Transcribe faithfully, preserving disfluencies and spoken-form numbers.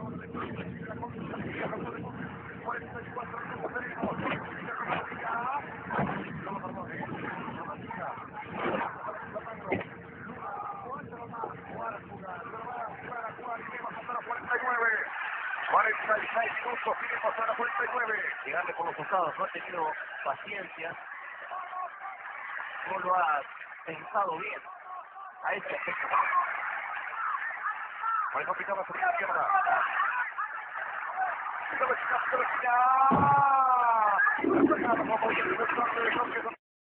cuarenta y seis minutos, tiene pasar a cuarenta y nueve. Llegarle por los costados, no ha tenido paciencia, no lo ha pensado bien a este aspecto. Bueno, picaba sobre la izquierda. ¡Ah!